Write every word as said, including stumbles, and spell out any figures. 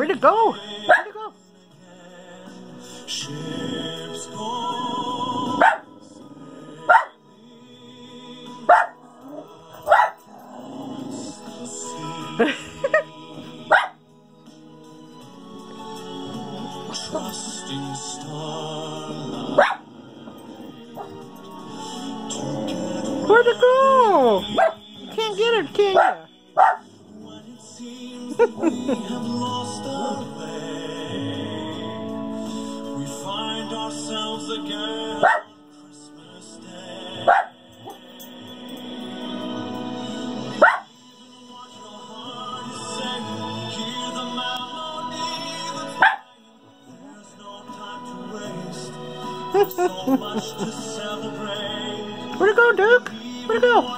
Where'd it go? Where'd it go? Ships go. Trusting starlight. Where'd it go? You can't get it, can you? When it seems that we have lost our way, we find ourselves again Christmas Day. What your heart is saying, hear the melody that's playing. There's no time to waste, there's so much to celebrate. Where'd it go, Duke? Where'd it go?